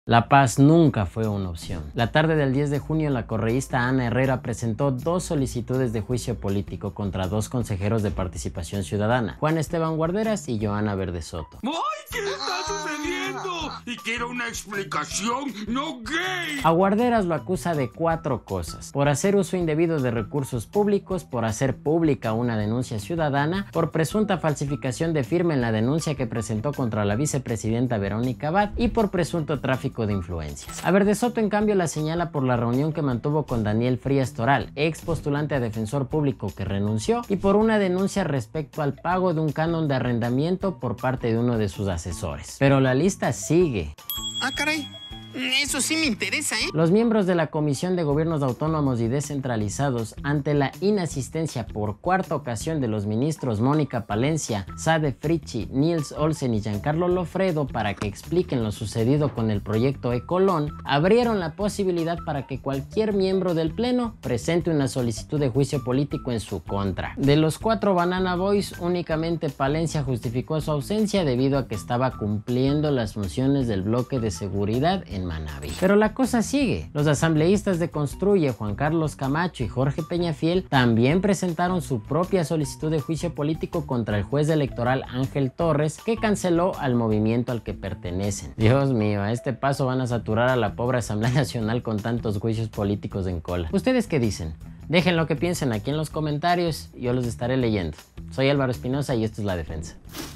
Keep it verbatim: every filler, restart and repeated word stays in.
La paz nunca fue una opción. La tarde del diez de junio, la correísta Ana Herrera presentó dos solicitudes de juicio político contra dos consejeros de Participación Ciudadana, Juan Esteban Guarderas y Johanna Verde Soto. ¡Ay! ¿Qué está sucediendo? Y quiero una explicación, no gay. A Guarderas lo acusa de cuatro cosas: por hacer uso indebido de recursos públicos, por hacer pública una denuncia ciudadana, por presunta falsificación de firma en la denuncia que presentó contra la vicepresidenta Verónica Abad y por presunto tráfico de influencias. A Verde Soto, en cambio, la señala por la reunión que mantuvo con Daniel Frías Toral, ex postulante a defensor público que renunció, y por una denuncia respecto al pago de un canon de arrendamiento por parte de uno de sus asesores. Pero la lista sigue. Ah, caray. Eso sí me interesa, ¿eh? Los miembros de la Comisión de Gobiernos Autónomos y Descentralizados, ante la inasistencia por cuarta ocasión de los ministros Mónica Palencia, Sade Fritzsche, Niels Olsen y Giancarlo Lofredo para que expliquen lo sucedido con el proyecto Ecolón, abrieron la posibilidad para que cualquier miembro del Pleno presente una solicitud de juicio político en su contra. De los cuatro Banana Boys, únicamente Palencia justificó su ausencia debido a que estaba cumpliendo las funciones del bloque de seguridad en Manabí. Pero la cosa sigue. Los asambleístas de Construye, Juan Carlos Camacho y Jorge Peñafiel, también presentaron su propia solicitud de juicio político contra el juez electoral Ángel Torres, que canceló al movimiento al que pertenecen. Dios mío, a este paso van a saturar a la pobre Asamblea Nacional con tantos juicios políticos en cola. ¿Ustedes qué dicen? Dejen lo que piensen aquí en los comentarios y yo los estaré leyendo. Soy Álvaro Espinosa y esto es La Defensa.